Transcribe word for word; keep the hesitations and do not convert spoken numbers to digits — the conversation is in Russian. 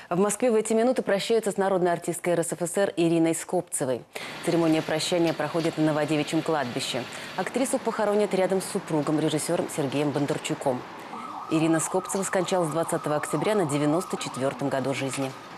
В Москве в эти минуты прощаются с народной артисткой эр эс эф эс эр Ириной Скобцевой. Церемония прощания проходит на Новодевичьем кладбище. Актрису похоронят рядом с супругом, режиссером Сергеем Бондарчуком. Ирина Скобцева скончалась двадцатого октября на девяносто четвёртом году жизни.